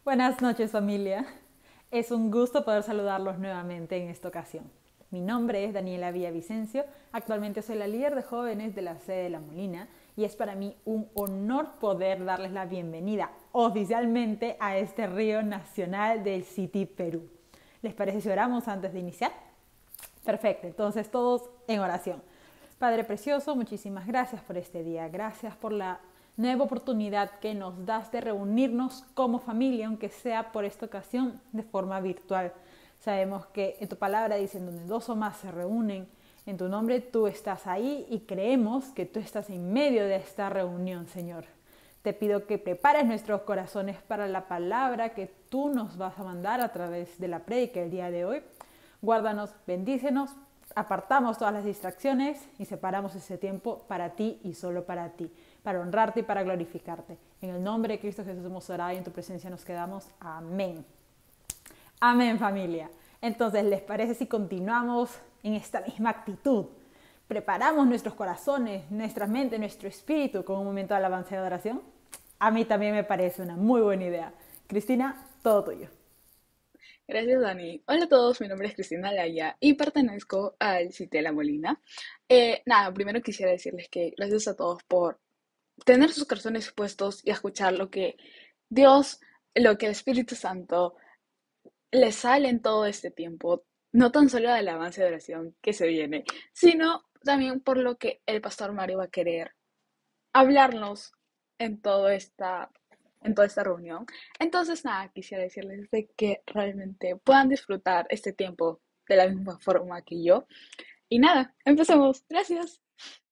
Buenas noches, familia. Es un gusto poder saludarlos nuevamente en esta ocasión. Mi nombre es Daniela Villavicencio. Actualmente soy la líder de jóvenes de la sede de La Molina y es para mí un honor poder darles la bienvenida oficialmente a este río nacional del City Perú. ¿Les parece si oramos antes de iniciar? Perfecto, entonces todos en oración. Padre precioso, muchísimas gracias por este día. Gracias por la nueva oportunidad que nos das de reunirnos como familia, aunque sea por esta ocasión de forma virtual. Sabemos que en tu palabra dicen donde dos o más se reúnen, en tu nombre tú estás ahí y creemos que tú estás en medio de esta reunión, Señor. Te pido que prepares nuestros corazones para la palabra que tú nos vas a mandar a través de la prédica el día de hoy. Guárdanos, bendícenos, apartamos todas las distracciones y separamos ese tiempo para ti y solo para ti, para honrarte y para glorificarte. En el nombre de Cristo Jesús hemos orado y en tu presencia nos quedamos. Amén. Amén, familia. Entonces, ¿les parece si continuamos en esta misma actitud? Preparamos nuestros corazones, nuestra mente, nuestro espíritu con un momento de alabanza y adoración. A mí también me parece una muy buena idea. Cristina, todo tuyo. Gracias, Dani. Hola a todos, mi nombre es Cristina Laya y pertenezco al Cité de La Molina. Primero quisiera decirles que gracias a todos por tener sus corazones dispuestos y escuchar lo que Dios, lo que el Espíritu Santo les sale en todo este tiempo, no tan solo de la alabanza de oración que se viene, sino también por lo que el pastor Mario va a querer hablarnos en en toda esta reunión. Entonces, quisiera decirles de que realmente puedan disfrutar este tiempo de la misma forma que yo. Y empecemos. Gracias.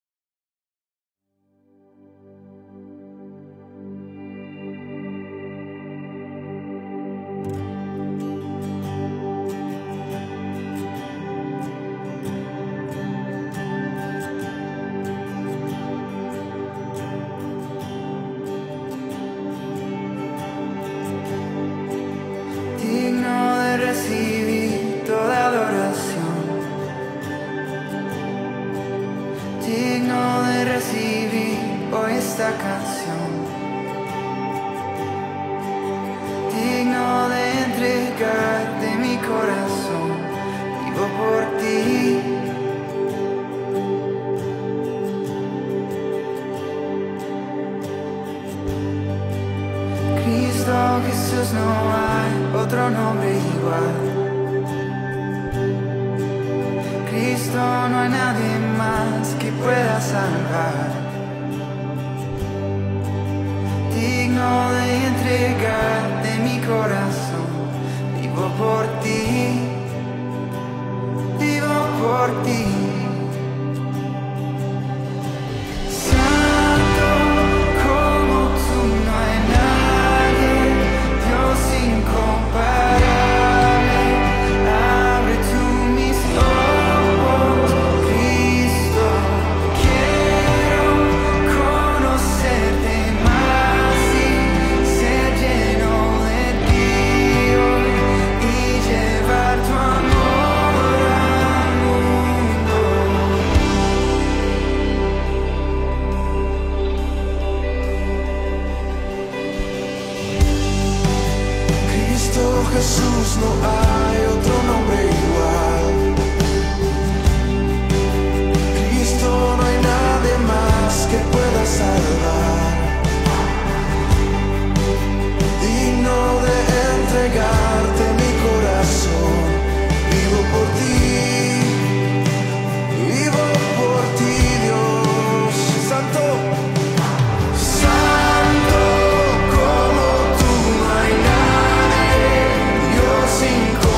Digno de recibir toda adoración, digno de recibir hoy esta canción, digno de entregarte mi corazón, vivo por ti. Cristo Jesús, no hay otro nombre igual. Cristo, no hay nadie más que pueda salvar. Digno de entregarte mi corazón, vivo por ti, vivo por ti. Santo como tú no hay nadie, Dios incomparable. Abre tú mis ojos, Cristo. Quiero conocerte más y ser lleno de ti hoy y llevar tu amor al mundo. Cristo Jesús, no hay otro nombre igual. Cristo, no hay nadie más que pueda salvar. Digno de entregarte mi corazón, vivo por ti, Dios Santo. Santo como tú no hay nadie, Dios incomparable.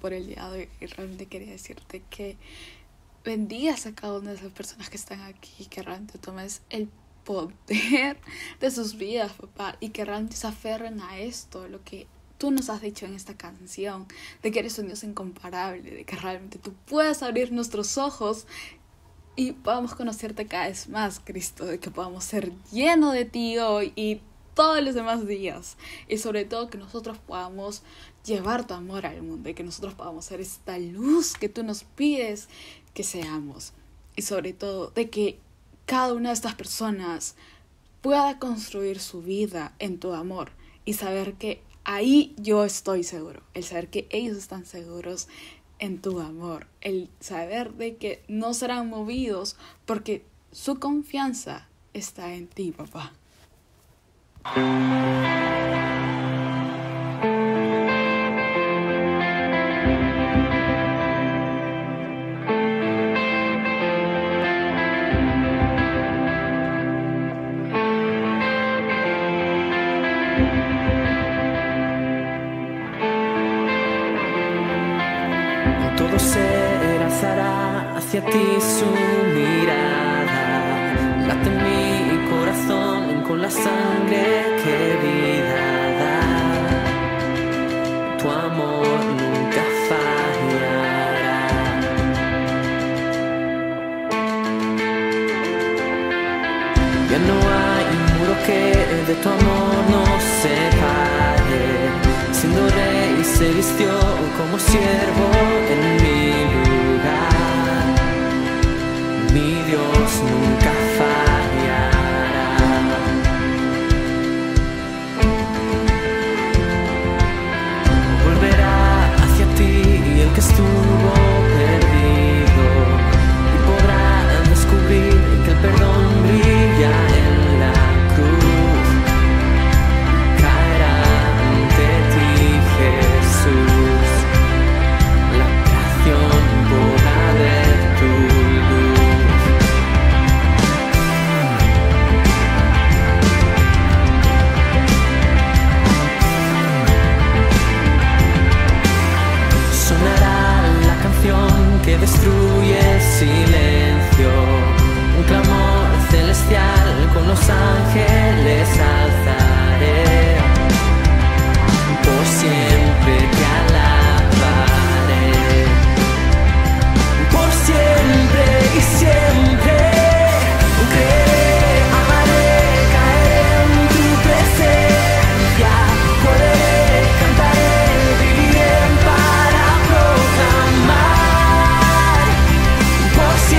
por el día de hoy. Y realmente quería decirte que bendigas a cada una de esas personas que están aquí, que realmente tomes el poder de sus vidas, papá, y que realmente se aferren a esto, lo que tú nos has dicho en esta canción, de que eres un Dios incomparable, de que realmente tú puedas abrir nuestros ojos y podamos conocerte cada vez más, Cristo, de que podamos ser llenos de ti hoy y todos los demás días, y sobre todo que nosotros podamos llevar tu amor al mundo y que nosotros podamos ser esta luz que tú nos pides que seamos, y sobre todo de que cada una de estas personas pueda construir su vida en tu amor y saber que ahí yo estoy seguro, el saber que ellos están seguros en tu amor, el saber de que no serán movidos porque su confianza está en ti, papá. Todo se alzará hacia ti su mirada. Late mi corazón con la sangre que vida da. Tu amor nunca fallará. Ya no hay muro que de tu amor nos separe. Siendo rey se vistió como siervo en mi lugar. Mi Dios nunca fallará. Volverá hacia ti el que estuvo perdido y podrá descubrir que el perdón brilla en la cruz. Caerá ante ti Jesús, la creación podrá ver tu luz. Sonará la canción que destruye el silencio, un clamor celestial con los ángeles alzaré. Por siempre te alabaré, por siempre y siempre. Creeré, amaré, caeré en tu presencia. Correré, cantaré, viviré para proclamar. Por siempre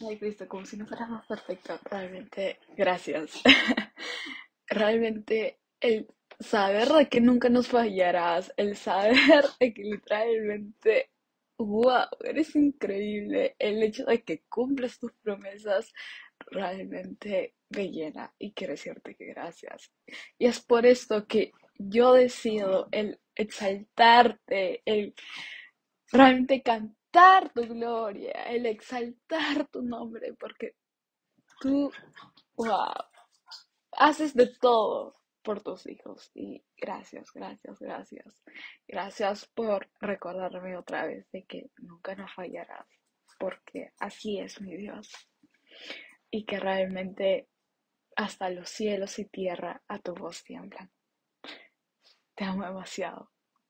Ay, Cristo, como si no fuera más perfecto. Realmente, gracias. Realmente, el saber de que nunca nos fallarás, el saber de que literalmente, wow, eres increíble, el hecho de que cumples tus promesas, realmente me llena y quiero decirte que gracias. Y es por esto que yo decido el exaltarte, el realmente cantar tu gloria, el exaltar tu nombre, porque tú, wow, haces de todo por tus hijos. Y gracias, gracias, gracias. Gracias por recordarme otra vez de que nunca nos fallarás, porque así es mi Dios. Y que realmente hasta los cielos y tierra a tu voz tiemblan. Te amo demasiado.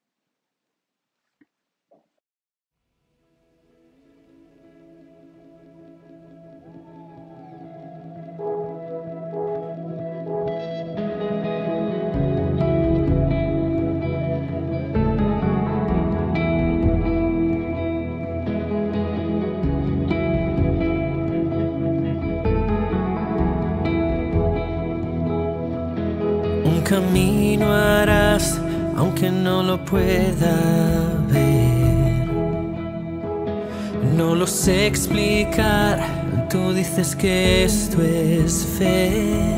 Un camino harás, aunque no lo pueda ver. No lo sé explicar, tú dices que esto es fe.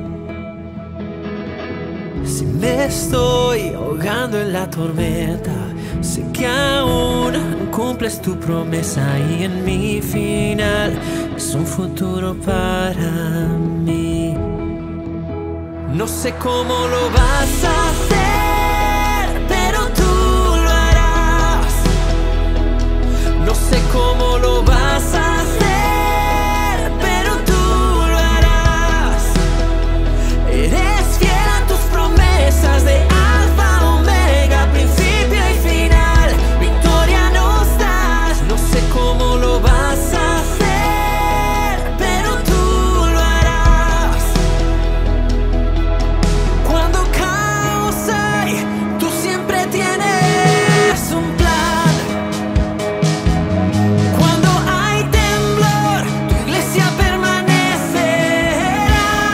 Si me estoy ahogando en la tormenta, sé que aún cumples tu promesa y en mi final es un futuro para mí. No sé cómo lo vas a hacer, pero tú lo harás. No sé cómo lo vas a hacer, pero tú lo harás. Eres fiel a tus promesas de alfa, omega, principio y final. Victoria nos das. No sé cómo lo vas a hacer, pero tú lo harás. Cuando caos hay, tú siempre tienes un plan. Cuando hay temblor, tu iglesia permanecerá.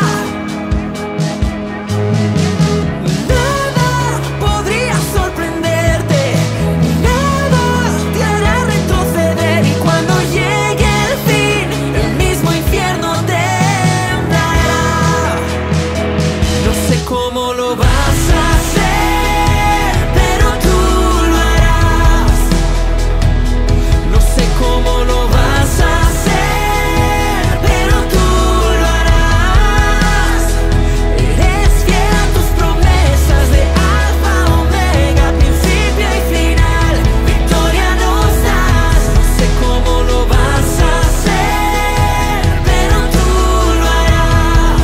Nada podría sorprenderte, nada te hará retroceder. Y cuando llegue el fin, el mismo infierno temblará. No sé cómo lo vas a hacer, pero tú lo harás. No sé cómo lo vas a hacer, pero tú lo harás. Eres fiel a tus promesas de alfa, omega, principio y final. Victoria nos das. No sé cómo lo vas a hacer, pero tú lo harás.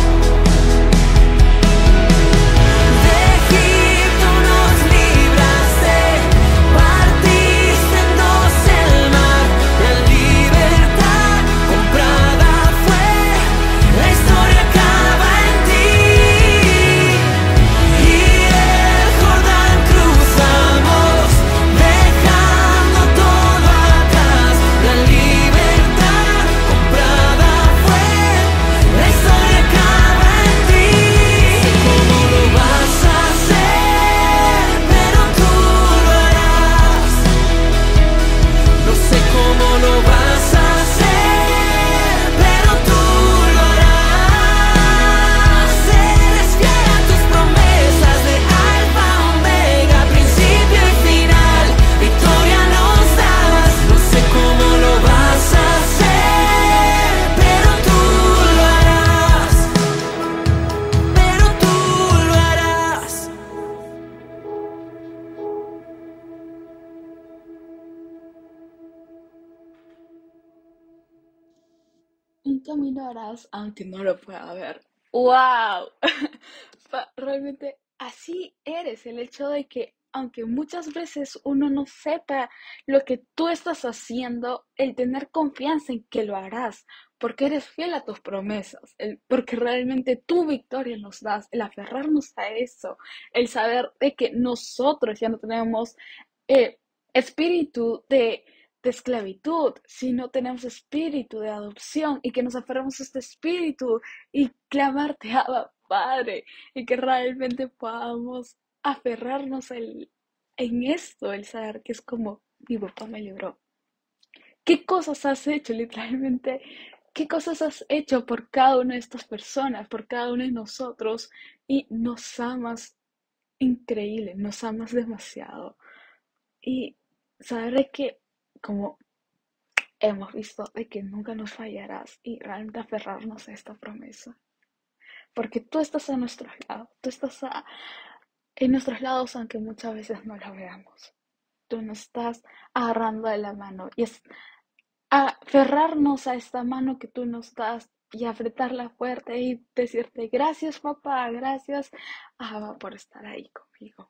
De Egipto nos libraste, partiste en dos el mar. La libertad comprada fue, la historia acaba en ti. Y el Jordán cruzamos, dejando todo atrás. La libertad comprada fue, la historia acaba en ti. No sé cómo lo vas a hacer, pero tú lo harás. No sé cómo lo vas a hacer, pero tú lo harás. Eres fiel a tus promesas de alfa, omega, principio y final. Victoria nos das. No sé cómo lo vas a hacer, pero tú lo harás. Pero tú lo harás. Un camino harás aunque no lo pueda ver. ¡Wow! Realmente así eres. El hecho de que, aunque muchas veces uno no sepa lo que tú estás haciendo, el tener confianza en que lo harás, porque eres fiel a tus promesas, porque realmente tu victoria nos das, el aferrarnos a eso, el saber de que nosotros ya no tenemos eh, espíritu de de esclavitud, sino tenemos espíritu de adopción y que nos aferramos a este espíritu y clamarte, Abba, Padre, y que realmente podamos aferrarnos en esto, el saber que es como mi papá me libró. ¿Qué cosas has hecho literalmente? ¿Qué cosas has hecho por cada una de estas personas, por cada uno de nosotros? Y nos amas increíble, nos amas demasiado. Y saber de que, como hemos visto, de que nunca nos fallarás y realmente aferrarnos a esta promesa. Porque tú estás a nuestros lados, tú estás en nuestros lados aunque muchas veces no lo veamos. Tú nos estás agarrando de la mano y es aferrarnos a esta mano que tú nos das y apretarla fuerte y decirte gracias papá, gracias Abba por estar ahí conmigo.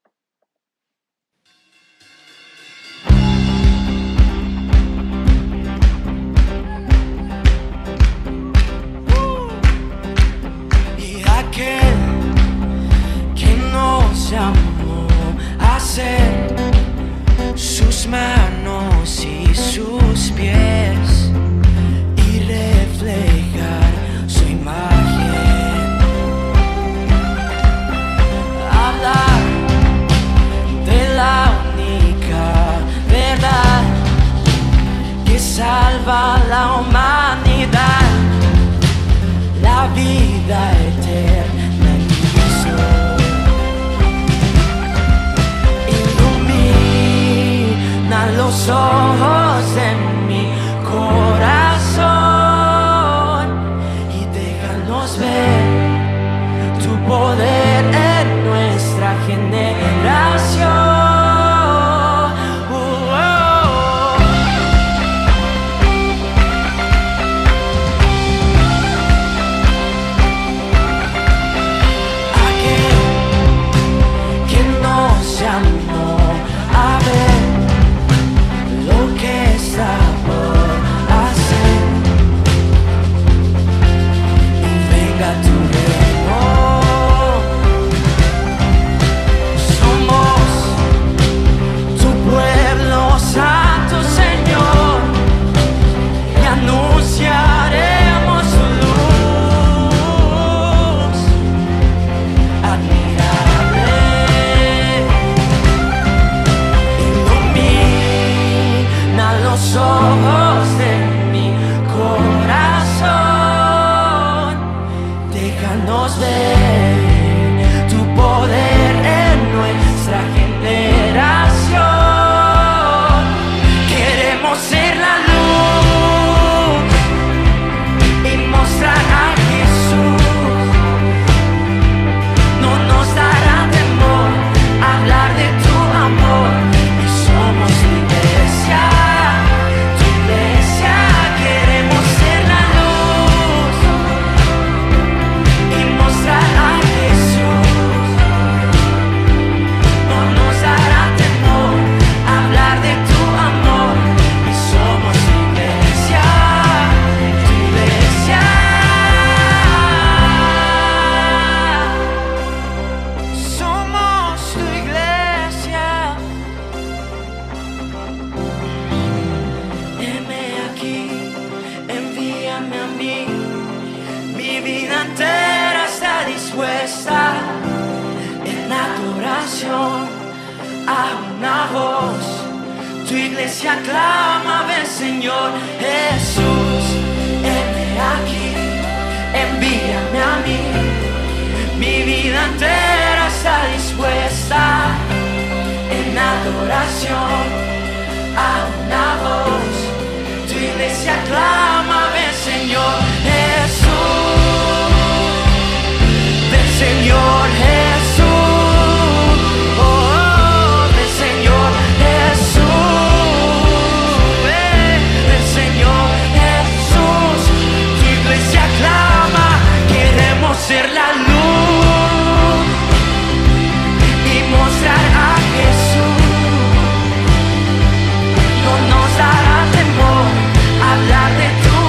Y aquel que nos llamó a ser sus manos y sus pies y reflejar su imagen, hablar de la única verdad que salva a la humanidad, la vida eterna en Cristo. Ilumina los ojos de mi corazón y déjanos ver tu poder en nuestra generación. Aquel que nos llamó a ver lo que está por hacer. Y venga tu reino. Somos tu pueblo santo, Señor, y anunciaremos tu luz admirable. Ilumina los ojos de mi corazón, déjanos ver tu poder en nuestra generación. Queremos ser la luz y mostrar a Jesús. No nos dará temor hablar de tu amor y somos tu iglesia, tu iglesia. Queremos ser la luz y mostrar a Jesús. No nos dará temor hablar de tu amor y somos tu iglesia, tu iglesia. Somos tu iglesia. Heme aquí, envíame a mí. Mi vida entera está dispuesta en adoración a una voz. Tu iglesia clama, ven Señor Jesús. Heme aquí, envíame a mí. Mi vida entera está dispuesta en adoración a una voz. Tu iglesia clama, ven Señor Jesús. Ven Señor Jesús. Oh, ven Señor Jesús. Ven Señor Jesús. Tu iglesia clama, queremos ser la luz y mostrar a Jesús. No nos dará temor hablar de tu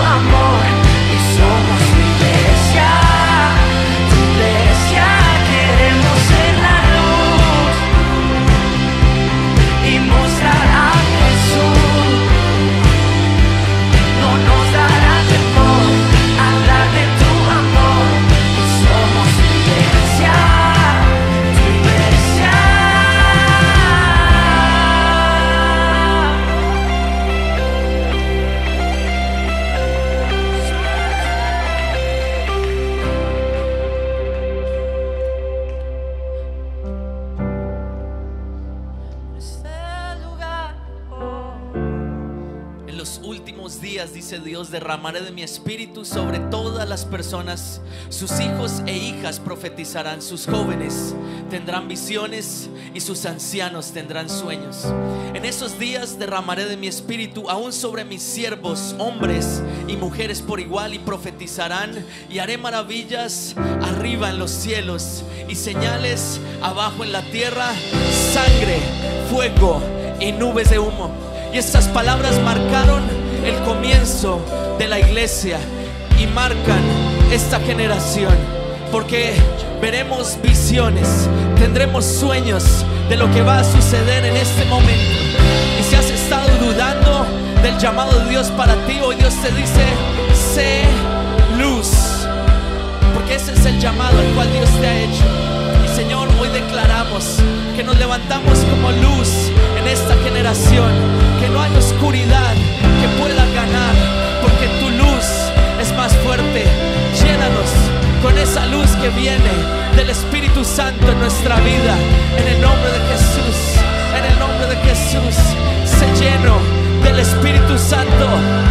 En los últimos días, dice Dios, derramaré de mi espíritu sobre todas las personas. Sus hijos e hijas profetizarán, sus jóvenes tendrán visiones y sus ancianos tendrán sueños. En esos días derramaré de mi espíritu aún sobre mis siervos, hombres y mujeres por igual, y profetizarán, y haré maravillas arriba en los cielos y señales abajo en la tierra, sangre, fuego y nubes de humo. Y estas palabras marcaron el comienzo de la iglesia y marcan esta generación, porque veremos visiones, tendremos sueños de lo que va a suceder en este momento. Y si has estado dudando del llamado de Dios para ti, hoy Dios te dice: sé luz, porque ese es el llamado al cual Dios te ha hecho. Y Señor, hoy declaramos que nos levantamos como luz en esta generación, que no hay oscuridad que pueda ganar, porque tu luz es más fuerte. Llénanos con esa luz que viene del Espíritu Santo en nuestra vida, en el nombre de Jesús, en el nombre de Jesús. Sé lleno del Espíritu Santo.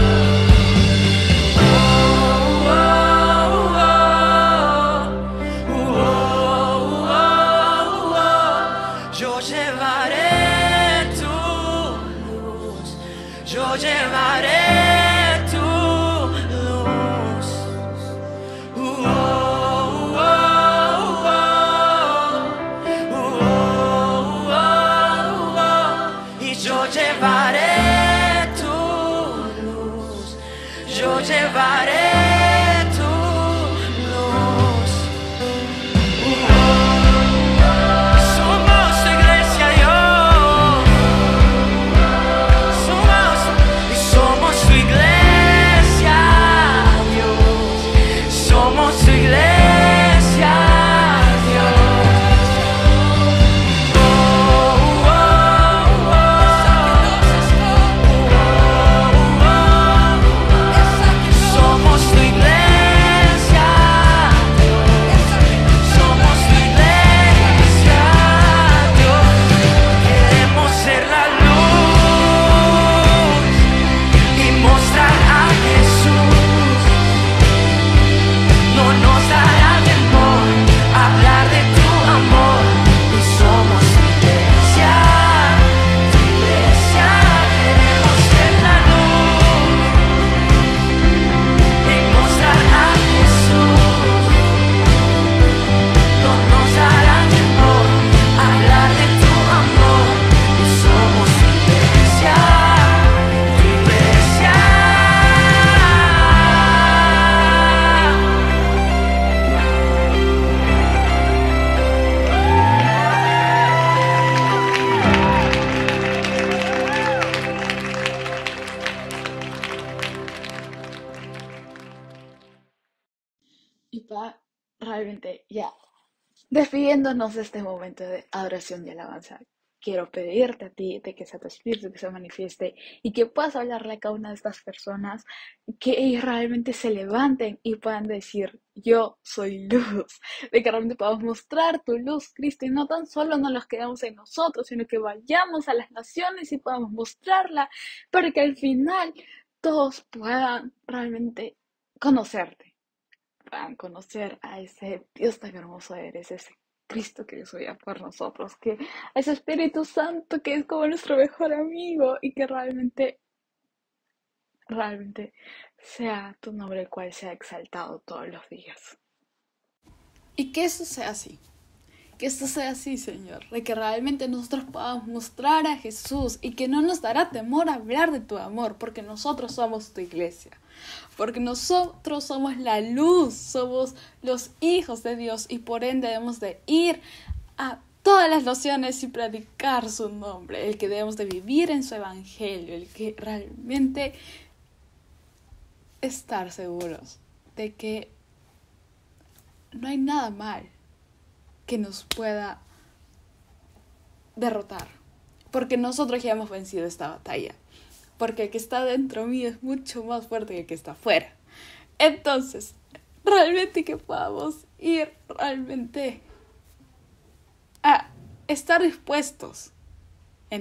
Yo llevaré tu luz, yo llevaré tu luz. Y yo llevaré tu luz, yo llevaré tu luz. Somos tu iglesia, Dios. Somos tu iglesia, Dios. Somos tu iglesia, Dios. Somos tu iglesia, somos tu iglesia, Dios. Queremos ser la luz y mostrar a Jesús. No nos dará temor hablar de tu amor. Y somos tu iglesia, tu iglesia. Queremos ser la luz y mostrar a Jesús. No nos dará temor hablar de tu amor. Y somos tu iglesia, tu iglesia. Y realmente ya despidiéndonos de este momento de adoración y alabanza, quiero pedirte a ti de que sea tu espíritu que se manifieste y que puedas hablarle a cada una de estas personas, que ellos realmente se levanten y puedan decir: yo soy luz, de que realmente podamos mostrar tu luz, Cristo, y no tan solo nos los quedamos en nosotros, sino que vayamos a las naciones y podamos mostrarla, para que al final todos puedan realmente conocerte, puedan conocer a ese Dios tan hermoso eres, ese Cristo que Dios ya por nosotros, que a ese Espíritu Santo que es como nuestro mejor amigo, y que realmente sea tu nombre el cual sea exaltado todos los días. Y que eso sea así. Que esto sea así, Señor, de que realmente nosotros podamos mostrar a Jesús y que no nos dará temor hablar de tu amor, porque nosotros somos tu iglesia, porque nosotros somos la luz, somos los hijos de Dios, y por ende debemos de ir a todas las naciones y predicar su nombre, el que debemos de vivir en su evangelio, el que realmente estar seguros de que no hay nada mal que nos pueda derrotar, porque nosotros ya hemos vencido esta batalla, porque el que está dentro mío es mucho más fuerte que el que está afuera. Entonces, realmente que podamos ir realmente a estar dispuestos en ti,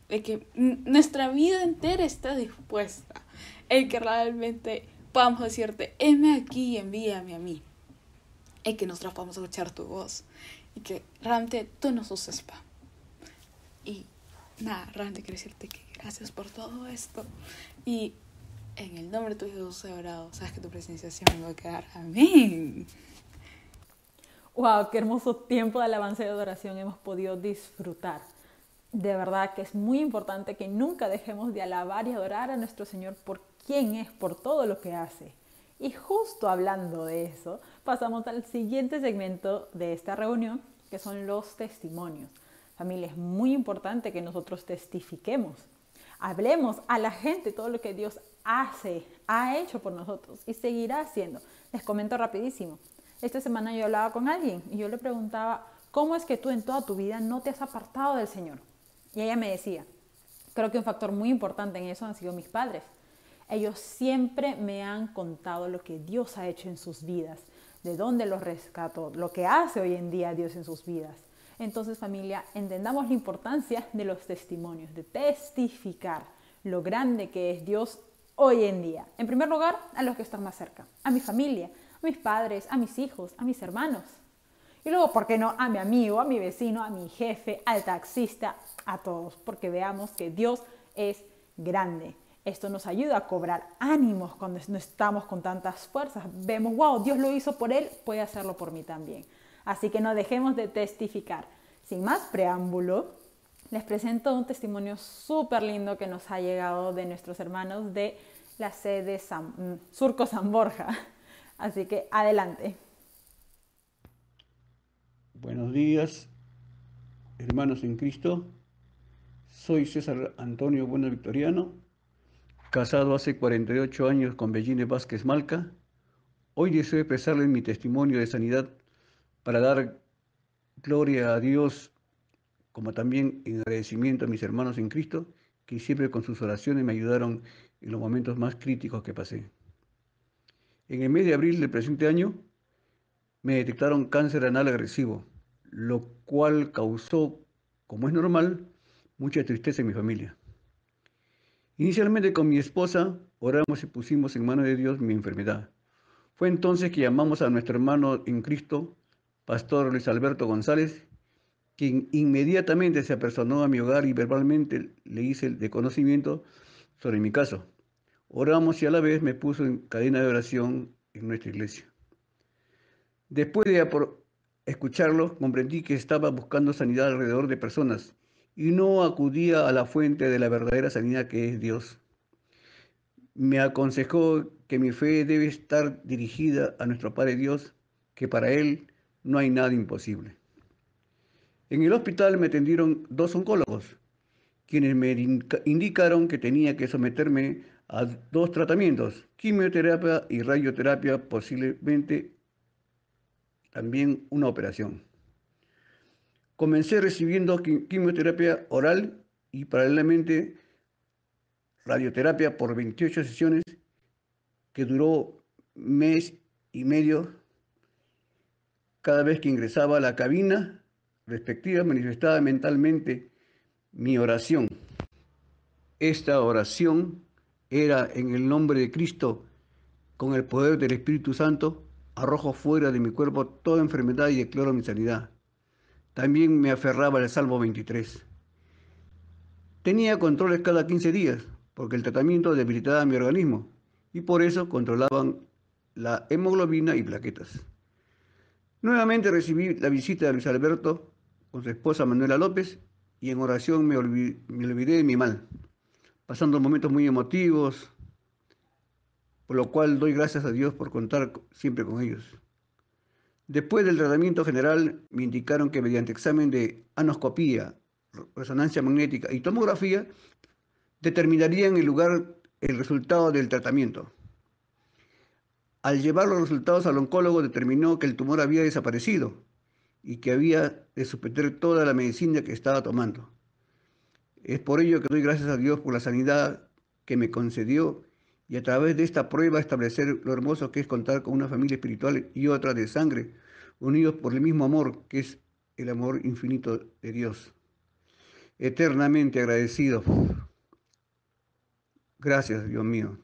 de que nuestra vida entera está dispuesta, en que realmente podamos decirte, heme aquí y envíame a mí, en que nosotros podamos escuchar tu voz y que realmente tú nos uses, pa. Y nada, realmente quiero decirte que gracias por todo esto y en el nombre de tu Jesús he orado, sabes que tu presencia siempre me va a quedar, amén. Wow, qué hermoso tiempo de alabanza y de adoración hemos podido disfrutar. De verdad que es muy importante que nunca dejemos de alabar y adorar a nuestro Señor por quién es, por todo lo que hace. Y justo hablando de eso, pasamos al siguiente segmento de esta reunión, que son los testimonios. Familia, es muy importante que nosotros testifiquemos. Hablemos a la gente todo lo que Dios hace, ha hecho por nosotros y seguirá haciendo. Les comento rapidísimo. Esta semana yo hablaba con alguien y yo le preguntaba, ¿cómo es que tú en toda tu vida no te has apartado del Señor? Y ella me decía, creo que un factor muy importante en eso han sido mis padres. Ellos siempre me han contado lo que Dios ha hecho en sus vidas, de dónde los rescató, lo que hace hoy en día Dios en sus vidas. Entonces, familia, entendamos la importancia de los testimonios, de testificar lo grande que es Dios hoy en día. En primer lugar, a los que están más cerca, a mi familia, a mis padres, a mis hijos, a mis hermanos. Y luego, ¿por qué no? A mi amigo, a mi vecino, a mi jefe, al taxista, a todos, porque veamos que Dios es grande. Esto nos ayuda a cobrar ánimos cuando no estamos con tantas fuerzas. Vemos, wow, Dios lo hizo por él, puede hacerlo por mí también. Así que no dejemos de testificar. Sin más preámbulo, les presento un testimonio súper lindo que nos ha llegado de nuestros hermanos de la sede Surco San Borja. Así que adelante. Buenos días, hermanos en Cristo. Soy César Antonio Bueno Victoriano, casado hace 48 años con Belline Vázquez Malca. Hoy deseo expresarles mi testimonio de sanidad para dar gloria a Dios, como también en agradecimiento a mis hermanos en Cristo, que siempre con sus oraciones me ayudaron en los momentos más críticos que pasé. En el mes de abril del presente año, me detectaron cáncer anal agresivo, lo cual causó, como es normal, mucha tristeza en mi familia. Inicialmente con mi esposa oramos y pusimos en manos de Dios mi enfermedad. Fue entonces que llamamos a nuestro hermano en Cristo, Pastor Luis Alberto González, quien inmediatamente se apersonó a mi hogar y verbalmente le hice el conocimiento sobre mi caso. Oramos y a la vez me puso en cadena de oración en nuestra iglesia. Después de escucharlo, comprendí que estaba buscando sanidad alrededor de personas y no acudía a la fuente de la verdadera sanidad que es Dios. Me aconsejó que mi fe debe estar dirigida a nuestro Padre Dios, que para Él no hay nada imposible. En el hospital me atendieron 2 oncólogos, quienes me indicaron que tenía que someterme a 2 tratamientos, quimioterapia y radioterapia, posiblemente también una operación. Comencé recibiendo quimioterapia oral y paralelamente radioterapia por 28 sesiones que duró mes y medio. Cada vez que ingresaba a la cabina respectiva manifestaba mentalmente mi oración. Esta oración era en el nombre de Cristo, con el poder del Espíritu Santo, arrojo fuera de mi cuerpo toda enfermedad y declaro mi sanidad. También me aferraba al Salmo 23. Tenía controles cada 15 días, porque el tratamiento debilitaba mi organismo, y por eso controlaban la hemoglobina y plaquetas. Nuevamente recibí la visita de Luis Alberto con su esposa Manuela López, y en oración me olvidé de mi mal, pasando momentos muy emotivos, por lo cual doy gracias a Dios por contar siempre con ellos. Después del tratamiento general, me indicaron que mediante examen de anoscopía, resonancia magnética y tomografía, determinarían el resultado del tratamiento. Al llevar los resultados al oncólogo, determinó que el tumor había desaparecido y que había de suspender toda la medicina que estaba tomando. Es por ello que doy gracias a Dios por la sanidad que me concedió y a través de esta prueba establecer lo hermoso que es contar con una familia espiritual y otra de sangre, unidos por el mismo amor que es el amor infinito de Dios. eternamente agradecido. Gracias, Dios mío.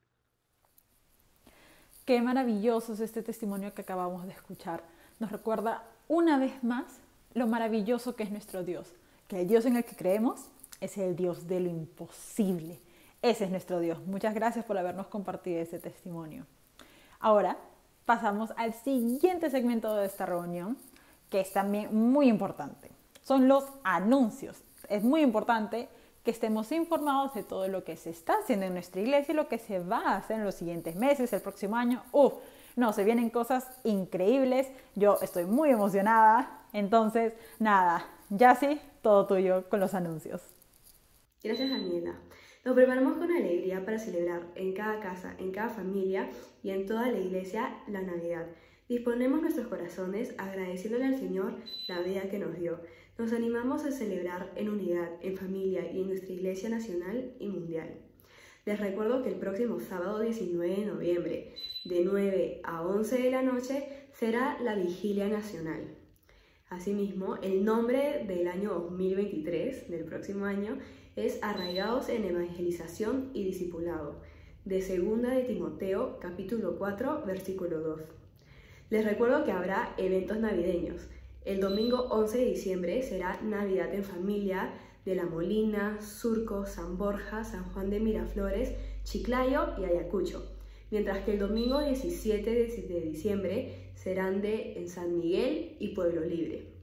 Qué maravilloso es este testimonio que acabamos de escuchar. Nos recuerda una vez más lo maravilloso que es nuestro Dios. Que el Dios en el que creemos es el Dios de lo imposible. Ese es nuestro Dios. Muchas gracias por habernos compartido ese testimonio. Ahora pasamos al siguiente segmento de esta reunión, que es también muy importante. Son los anuncios. Es muy importante que estemos informados de todo lo que se está haciendo en nuestra iglesia y lo que se va a hacer en los siguientes meses, el próximo año. No, se vienen cosas increíbles. Yo estoy muy emocionada. Entonces, nada, ya sí, todo tuyo con los anuncios. Gracias, Daniela. Nos preparamos con alegría para celebrar en cada casa, en cada familia y en toda la iglesia la Navidad. Disponemos nuestros corazones agradeciéndole al Señor la vida que nos dio. Nos animamos a celebrar en unidad, en familia y en nuestra iglesia nacional y mundial. Les recuerdo que el próximo sábado 19 de noviembre, de 9 a 11 de la noche, será la Vigilia Nacional. Asimismo, el nombre del año 2023, del próximo año, es Arraigados en Evangelización y Discipulado, de 2 de Timoteo, capítulo 4, versículo 2. Les recuerdo que habrá eventos navideños. El domingo 11 de diciembre será Navidad en Familia de La Molina, Surco, San Borja, San Juan de Miraflores, Chiclayo y Ayacucho. Mientras que el domingo 17 de diciembre serán en San Miguel y Pueblo Libre.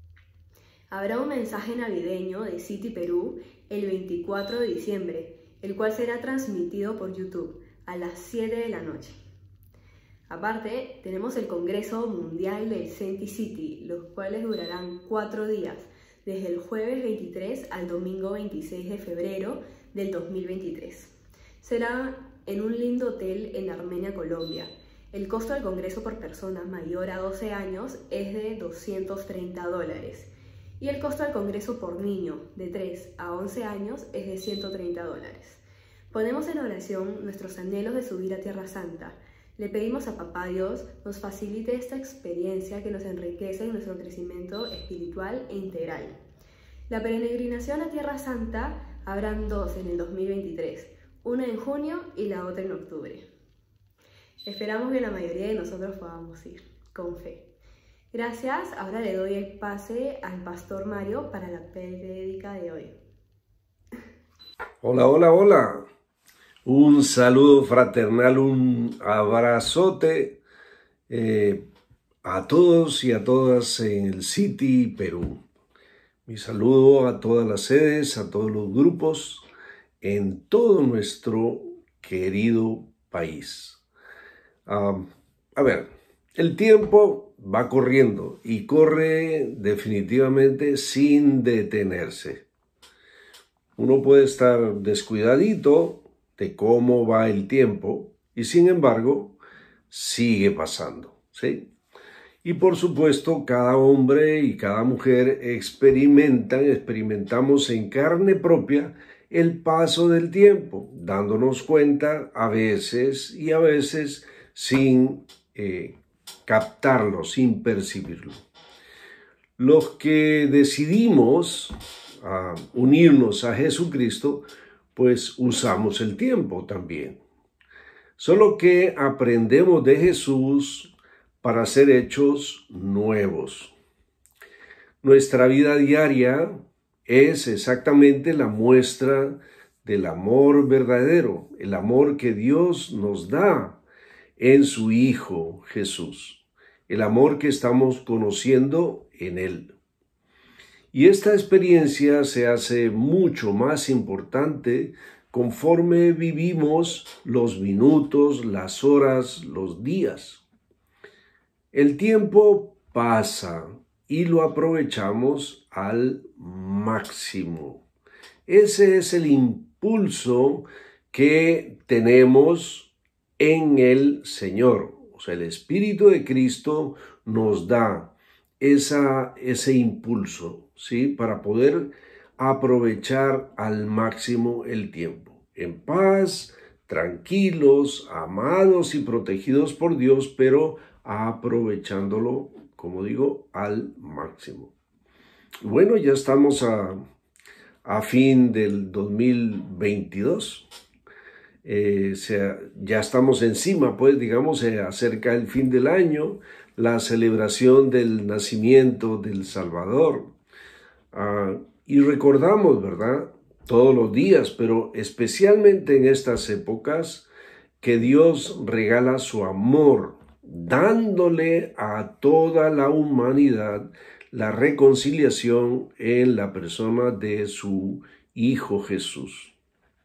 Habrá un mensaje navideño de City Perú el 24 de diciembre, el cual será transmitido por YouTube a las 7 de la noche. Aparte, tenemos el Congreso Mundial del Senti City, los cuales durarán 4 días, desde el jueves 23 al domingo 26 de febrero del 2023. Será en un lindo hotel en Armenia, Colombia. El costo del congreso por persona mayor a 12 años es de $230 y el costo del congreso por niño de 3 a 11 años es de $130. Ponemos en oración nuestros anhelos de subir a Tierra Santa. Le pedimos a Papá Dios nos facilite esta experiencia que nos enriquece en nuestro crecimiento espiritual e integral. La peregrinación a Tierra Santa habrán 2 en el 2023, una en junio y la otra en octubre. Esperamos que la mayoría de nosotros podamos ir, con fe. Gracias, ahora le doy el pase al Pastor Mario para la prédica de hoy. Hola, hola, hola. Un saludo fraternal, un abrazote a todos y a todas en el City Perú. Mi saludo a todas las sedes, a todos los grupos en todo nuestro querido país. A ver, el tiempo va corriendo y corre definitivamente sin detenerse. Uno puede estar descuidadito de cómo va el tiempo y sin embargo sigue pasando, ¿sí? Y por supuesto cada hombre y cada mujer experimentamos en carne propia el paso del tiempo, dándonos cuenta a veces y a veces sin captarlo, sin percibirlo. Los que decidimos unirnos a Jesucristo, pues usamos el tiempo también. Solo que aprendemos de Jesús para ser hechos nuevos. Nuestra vida diaria es exactamente la muestra del amor verdadero, el amor que Dios nos da en su Hijo Jesús, el amor que estamos conociendo en Él. Y esta experiencia se hace mucho más importante conforme vivimos los minutos, las horas, los días. El tiempo pasa y lo aprovechamos al máximo. Ese es el impulso que tenemos en el Señor. O sea, el Espíritu de Cristo nos da ese impulso, ¿sí? Para poder aprovechar al máximo el tiempo. En paz, tranquilos, amados y protegidos por Dios, pero aprovechándolo, como digo, al máximo. Bueno, ya estamos a a fin del 2022. Ya estamos encima, pues digamos, se acerca el fin del año, la celebración del nacimiento del Salvador. Y recordamos, ¿verdad?, todos los días, pero especialmente en estas épocas, que Dios regala su amor, dándole a toda la humanidad la reconciliación en la persona de su Hijo Jesús.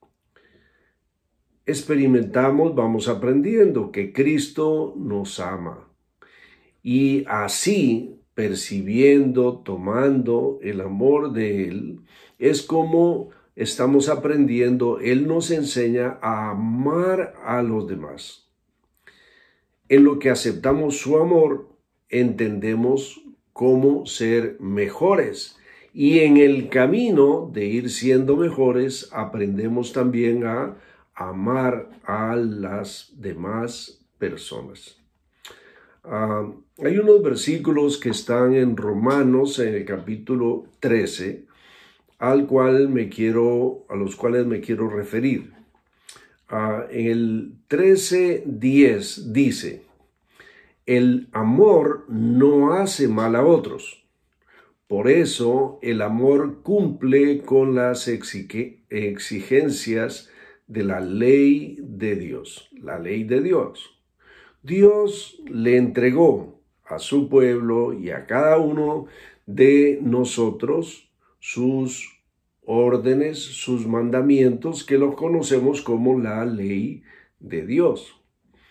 Experimentamos, vamos aprendiendo que Cristo nos ama, y así, percibiendo, tomando el amor de Él, es como estamos aprendiendo. Él nos enseña a amar a los demás. En lo que aceptamos su amor, entendemos cómo ser mejores. Y en el camino de ir siendo mejores, aprendemos también a amar a las demás personas. Hay unos versículos que están en Romanos, en el capítulo 13, a los cuales me quiero referir. En el 13:10 dice: el amor no hace mal a otros. Por eso el amor cumple con las exigencias de la ley de Dios. La ley de Dios. Dios le entregó a su pueblo y a cada uno de nosotros sus órdenes, sus mandamientos, que los conocemos como la ley de Dios.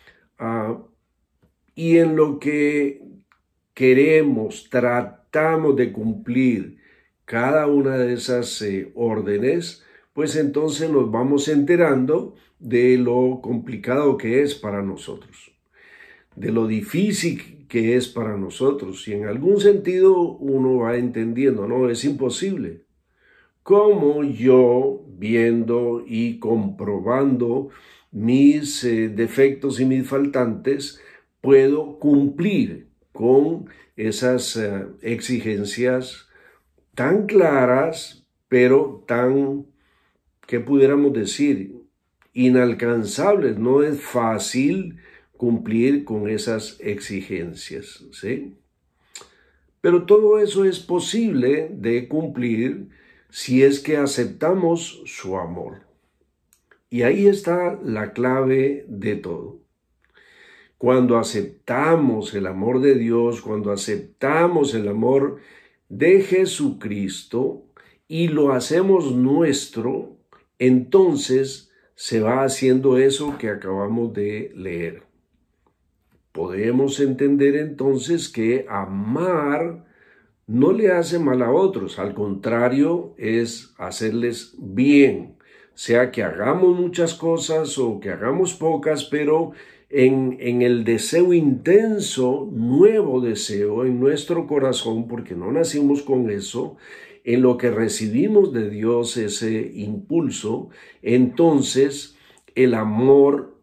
Y en lo que queremos, tratamos de cumplir cada una de esas órdenes, pues entonces nos vamos enterando de lo complicado que es para nosotros, de lo difícil que es para nosotros. Y en algún sentido uno va entendiendo, no, es imposible. ¿Cómo yo, viendo y comprobando mis defectos y mis faltantes, puedo cumplir con esas exigencias tan claras, pero tan, ¿qué pudiéramos decir?, inalcanzables? No es fácil cumplir con esas exigencias, ¿sí? Pero todo eso es posible de cumplir si es que aceptamos su amor. Y ahí está la clave de todo. Cuando aceptamos el amor de Dios, cuando aceptamos el amor de Jesucristo y lo hacemos nuestro, entonces se va haciendo eso que acabamos de leer. Podemos entender entonces que amar no le hace mal a otros, al contrario, es hacerles bien, sea que hagamos muchas cosas o que hagamos pocas, pero en el deseo intenso, nuevo deseo en nuestro corazón, porque no nacimos con eso, en lo que recibimos de Dios ese impulso, entonces el amor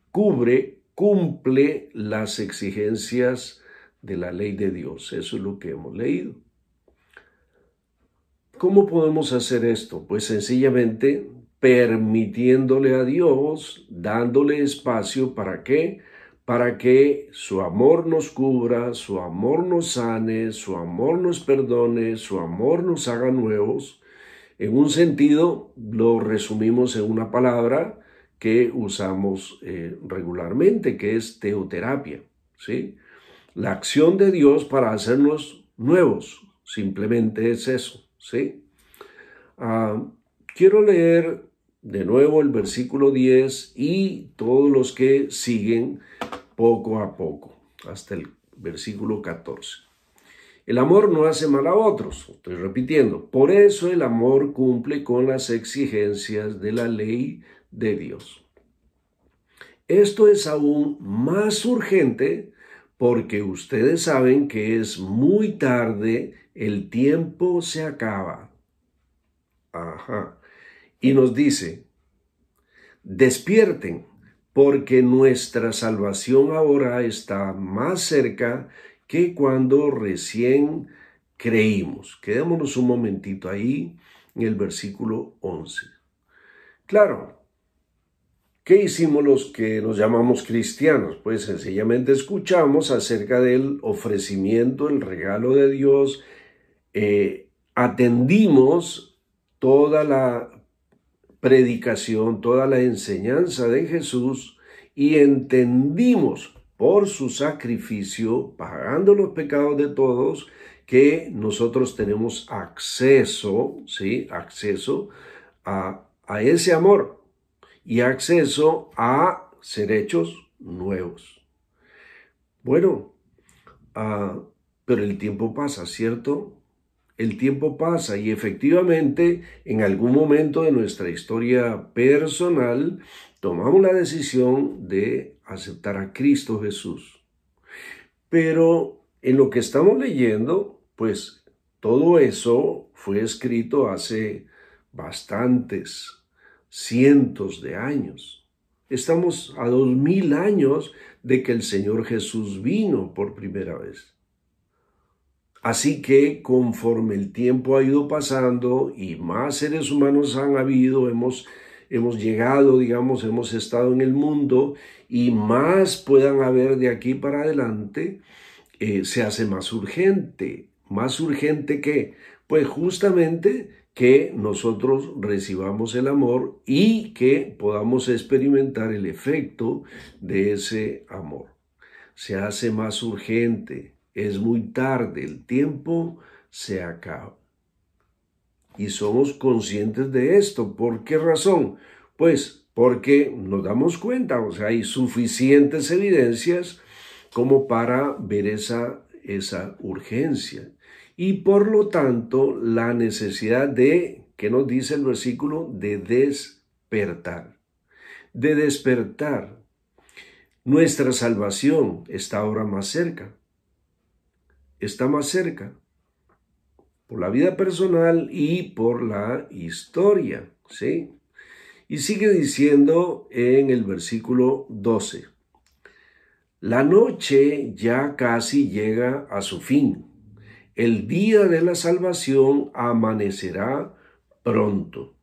cumple las exigencias de la ley de Dios. Eso es lo que hemos leído. ¿Cómo podemos hacer esto? Pues sencillamente permitiéndole a Dios, dándole espacio, ¿para qué? Para que su amor nos cubra, su amor nos sane, su amor nos perdone, su amor nos haga nuevos. En un sentido, lo resumimos en una palabra que usamos regularmente, que es teoterapia, ¿sí? La acción de Dios para hacernos nuevos, simplemente es eso, ¿sí? Quiero leer de nuevo el versículo 10 y todos los que siguen poco a poco, hasta el versículo 14. El amor no hace mal a otros, estoy repitiendo. Por eso el amor cumple con las exigencias de la ley de Dios. Esto es aún más urgente porque ustedes saben que es muy tarde, el tiempo se acaba. Y nos dice: despierten, porque nuestra salvación ahora está más cerca que cuando recién creímos. Quedémonos un momentito ahí en el versículo 11. Claro, ¿qué hicimos los que nos llamamos cristianos? Pues sencillamente escuchamos acerca del ofrecimiento, el regalo de Dios, atendimos toda la predicación, toda la enseñanza de Jesús y entendimos por su sacrificio, pagando los pecados de todos, que nosotros tenemos acceso, ¿sí? Acceso a ese amor y acceso a ser hechos nuevos. Bueno, pero el tiempo pasa, ¿cierto? El tiempo pasa y efectivamente en algún momento de nuestra historia personal tomamos la decisión de aceptar a Cristo Jesús. Pero en lo que estamos leyendo, pues todo eso fue escrito hace bastantes, cientos de años. Estamos a 2000 años de que el Señor Jesús vino por primera vez. Así que conforme el tiempo ha ido pasando y más seres humanos han habido, hemos llegado, digamos, hemos estado en el mundo y más puedan haber de aquí para adelante, se hace más urgente. ¿Más urgente qué? Pues justamente que nosotros recibamos el amor y que podamos experimentar el efecto de ese amor. Se hace más urgente. Es muy tarde, el tiempo se acaba. Y somos conscientes de esto. ¿Por qué razón? Pues porque nos damos cuenta, o sea, hay suficientes evidencias como para ver esa urgencia. Y por lo tanto, la necesidad de, ¿qué nos dice el versículo? De despertar. De despertar. Nuestra salvación está ahora más cerca. Está más cerca por la vida personal y por la historia, ¿sí? Y sigue diciendo en el versículo 12, la noche ya casi llega a su fin, el día de la salvación amanecerá pronto.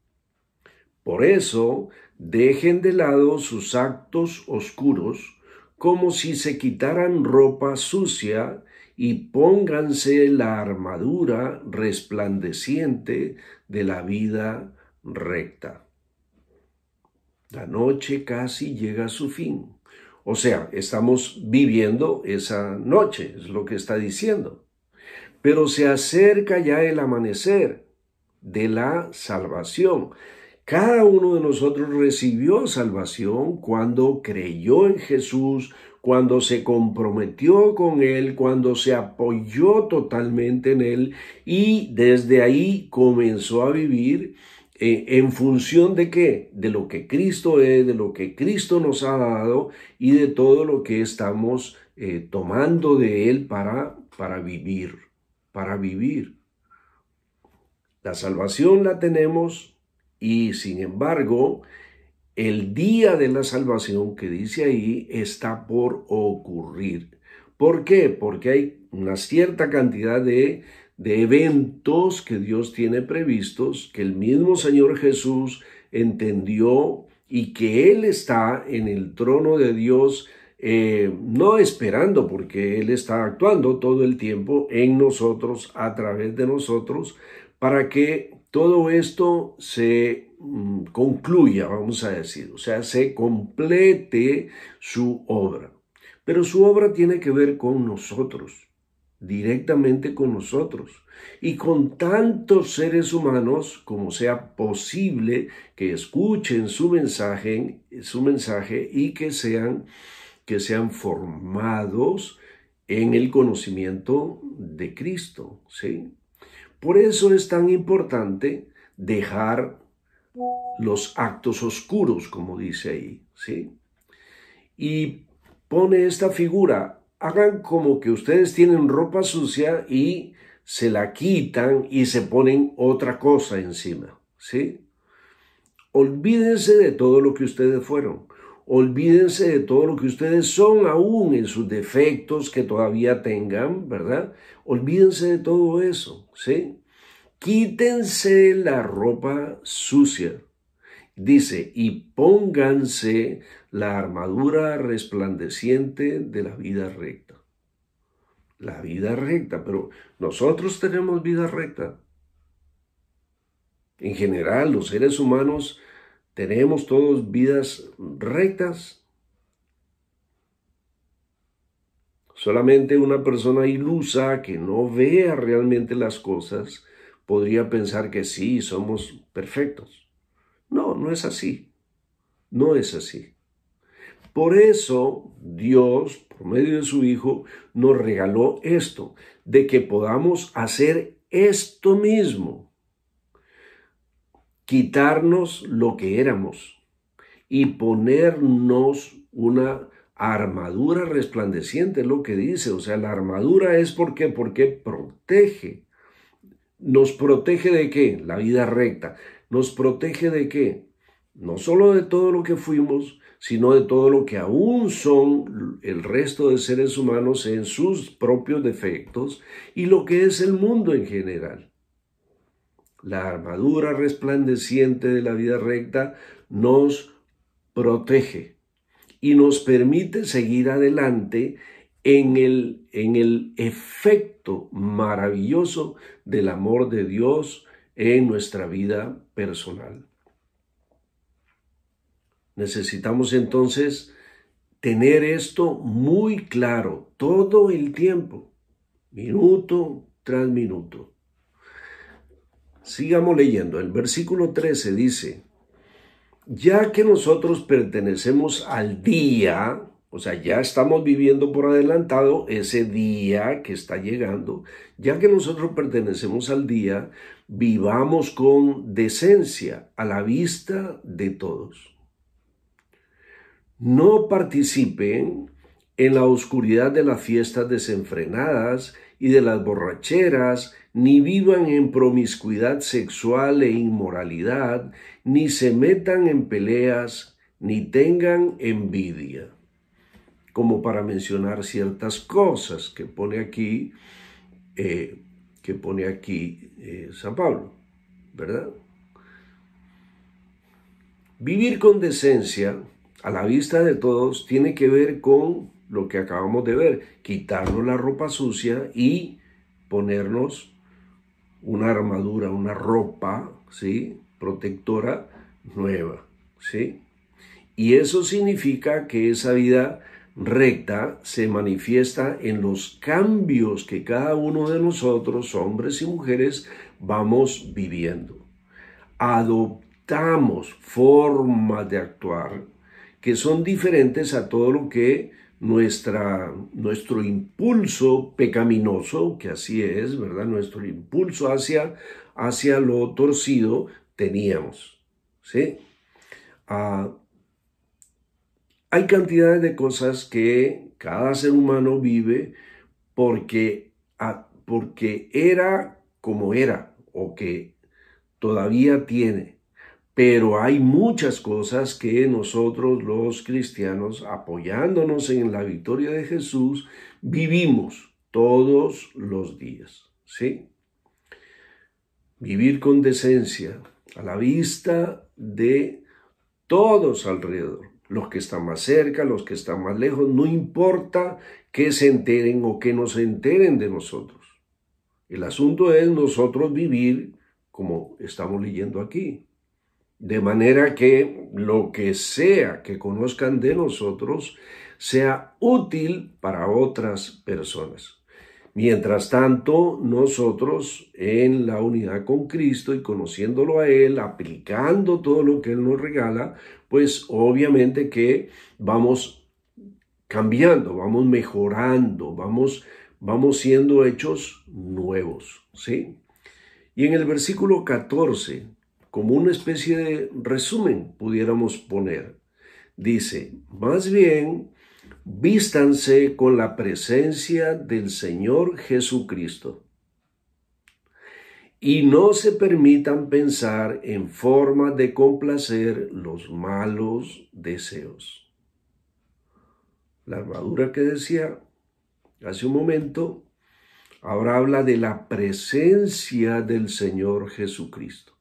Por eso, dejen de lado sus actos oscuros, como si se quitaran ropa sucia y pónganse la armadura resplandeciente de la vida recta. La noche casi llega a su fin. O sea, estamos viviendo esa noche, es lo que está diciendo. Pero se acerca ya el amanecer de la salvación. Cada uno de nosotros recibió salvación cuando creyó en Jesús, cuando se comprometió con Él, cuando se apoyó totalmente en Él y desde ahí comenzó a vivir en función de ¿qué? De lo que Cristo es, de lo que Cristo nos ha dado y de todo lo que estamos tomando de Él para vivir, para vivir. La salvación la tenemos y sin embargo el día de la salvación que dice ahí está por ocurrir. ¿Por qué? Porque hay una cierta cantidad de eventos que Dios tiene previstos, que el mismo Señor Jesús entendió y que Él está en el trono de Dios, no esperando, porque Él está actuando todo el tiempo en nosotros, a través de nosotros, para que todo esto se concluya, vamos a decir, o sea, se complete su obra. Pero su obra tiene que ver con nosotros, directamente con nosotros y con tantos seres humanos como sea posible que escuchen su mensaje y que sean formados en el conocimiento de Cristo, ¿sí? Por eso es tan importante dejar los actos oscuros, como dice ahí, ¿sí? Y pone esta figura, hagan como que ustedes tienen ropa sucia y se la quitan y se ponen otra cosa encima, ¿sí? Olvídense de todo lo que ustedes fueron, olvídense de todo lo que ustedes son aún en sus defectos que todavía tengan, ¿verdad? Olvídense de todo eso, ¿sí? quítense la ropa sucia. Dice, y pónganse la armadura resplandeciente de la vida recta. La vida recta, pero nosotros tenemos vida recta. En general, los seres humanos tenemos todos vidas rectas. Solamente una persona ilusa que no vea realmente las cosas podría pensar que sí, somos perfectos. No, no es así. No es así. Por eso Dios, por medio de su Hijo, nos regaló esto, de que podamos hacer esto mismo. Quitarnos lo que éramos y ponernos una armadura resplandeciente, es lo que dice. O sea, la armadura es porque protege. ¿Nos protege de qué? La vida recta. ¿Nos protege de qué? No solo de todo lo que fuimos, sino de todo lo que aún son el resto de seres humanos en sus propios defectos y lo que es el mundo en general. La armadura resplandeciente de la vida recta nos protege y nos permite seguir adelante en el efecto maravilloso del amor de Dios en nuestra vida personal. Necesitamos entonces tener esto muy claro todo el tiempo, minuto tras minuto. Sigamos leyendo. El versículo 13 dice, ya que nosotros pertenecemos al día, o sea, ya estamos viviendo por adelantado ese día que está llegando, ya que nosotros pertenecemos al día, vivamos con decencia a la vista de todos. No participen en la oscuridad de las fiestas desenfrenadas y de las borracheras, ni vivan en promiscuidad sexual e inmoralidad, ni se metan en peleas, ni tengan envidia. Como para mencionar ciertas cosas que pone aquí San Pablo, ¿verdad? Vivir con decencia a la vista de todos tiene que ver con lo que acabamos de ver, quitarnos la ropa sucia y ponernos una armadura, una ropa, ¿sí?, protectora nueva, ¿sí? Y eso significa que esa vida recta se manifiesta en los cambios que cada uno de nosotros, hombres y mujeres, vamos viviendo. Adoptamos formas de actuar que son diferentes a todo lo que nuestro impulso pecaminoso, que así es, ¿verdad? Nuestro impulso hacia lo torcido teníamos, ¿sí? Hay cantidades de cosas que cada ser humano vive porque era como era o que todavía tiene. Pero hay muchas cosas que nosotros los cristianos, apoyándonos en la victoria de Jesús, vivimos todos los días, ¿sí? Vivir con decencia a la vista de todos alrededor. Los que están más cerca, los que están más lejos, no importa que se enteren o que no se enteren de nosotros. El asunto es nosotros vivir como estamos leyendo aquí. De manera que lo que sea que conozcan de nosotros sea útil para otras personas. Mientras tanto, nosotros en la unidad con Cristo y conociéndolo a Él, aplicando todo lo que Él nos regala, pues obviamente que vamos cambiando, vamos mejorando, vamos siendo hechos nuevos, ¿sí? Y en el versículo 14, como una especie de resumen pudiéramos poner, dice, más bien, vístanse con la presencia del Señor Jesucristo y no se permitan pensar en forma de complacer los malos deseos. La armadura que decía hace un momento Ahora habla de la presencia del Señor Jesucristo.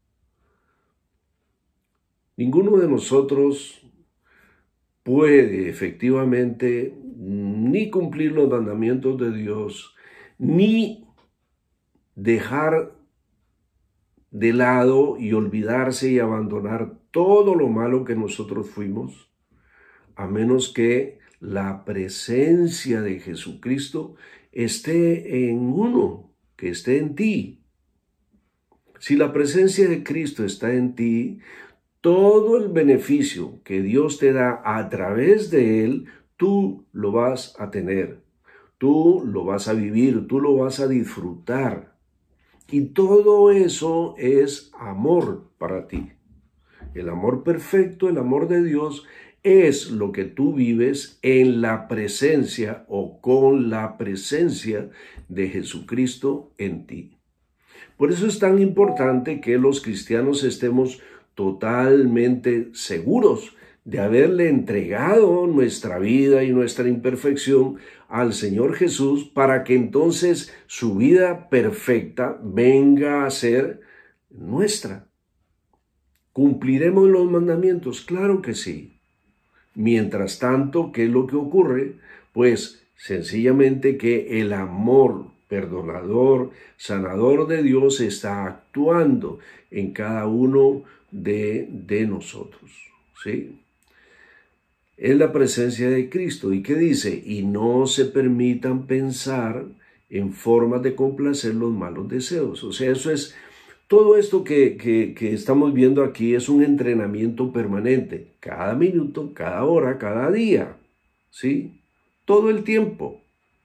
Ninguno de nosotros puede efectivamente ni cumplir los mandamientos de Dios, ni dejar de lado y olvidarse y abandonar todo lo malo que nosotros fuimos, a menos que la presencia de Jesucristo esté en uno, que esté en ti. Si la presencia de Cristo está en ti, todo el beneficio que Dios te da a través de Él, tú lo vas a tener, tú lo vas a vivir, tú lo vas a disfrutar. Y todo eso es amor para ti. El amor perfecto, el amor de Dios, es lo que tú vives en la presencia o con la presencia de Jesucristo en ti. Por eso es tan importante que los cristianos estemos totalmente seguros de haberle entregado nuestra vida y nuestra imperfección al Señor Jesús para que entonces su vida perfecta venga a ser nuestra. ¿Cumpliremos los mandamientos? Claro que sí. Mientras tanto, ¿qué es lo que ocurre? Pues sencillamente que el amor perdonador, sanador de Dios está actuando en cada uno de nosotros, ¿sí? Es la presencia de Cristo. ¿Y qué dice? Y no se permitan pensar en formas de complacer los malos deseos. O sea, eso es, todo esto que estamos viendo aquí es un entrenamiento permanente. Cada minuto, cada hora, cada día, ¿sí? Todo el tiempo.